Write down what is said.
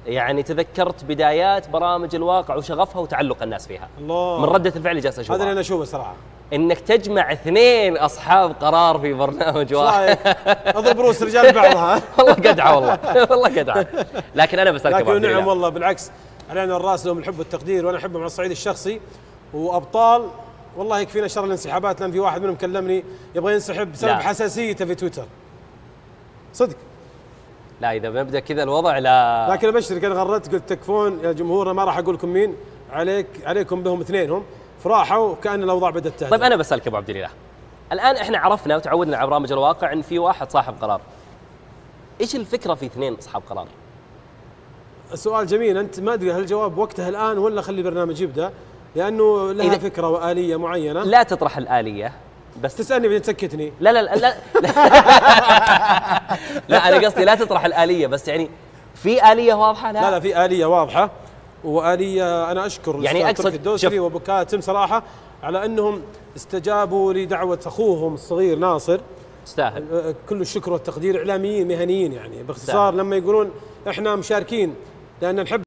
يعني تذكرت بدايات برامج الواقع وشغفها وتعلق الناس فيها. الله، من ردة الفعل اللي جالس اشوفها هذا اللي انا اشوفه صراحه، انك تجمع اثنين اصحاب قرار في برنامج واحد. اضرب روس رجال بعضها. والله قدعه، والله والله قدعه. لكن انا بسالك ابو عبد لكن نعم الله، والله بالعكس، علينا الراس لهم الحب والتقدير، وانا احبهم على الصعيد الشخصي وابطال. والله يكفينا شر الانسحابات، لان في واحد منهم كلمني يبغى ينسحب بسبب حساسيته في تويتر. صدق. لا اذا بنبدا كذا الوضع لا. لكن ابشرك انا غردت قلت تكفون يا جمهورنا، ما راح اقول لكم مين، عليكم بهم اثنينهم، فراحوا كأن الاوضاع بدات تهدى. طيب انا بسالك ابو عبد الله، الان احنا عرفنا وتعودنا على برامج الواقع ان في واحد صاحب قرار. ايش الفكره في اثنين اصحاب قرار؟ السؤال جميل، انت ما ادري هل الجواب وقتها الان ولا خلي البرنامج يبدا، لانه لها فكره واليه معينه. لا تطرح الاليه بس. تسالني بعدين تسكتني. لا لا لا لا, لا انا قصدي لا تطرح الاليه، بس يعني في اليه واضحه. لا في اليه واضحه، واليه انا اشكر يعني اقصد الدوسري وابو كاتم صراحه على انهم استجابوا لدعوه اخوهم الصغير ناصر. تستاهل كل الشكر والتقدير، اعلاميين مهنيين يعني باختصار، لما يقولون احنا مشاركين لان نحب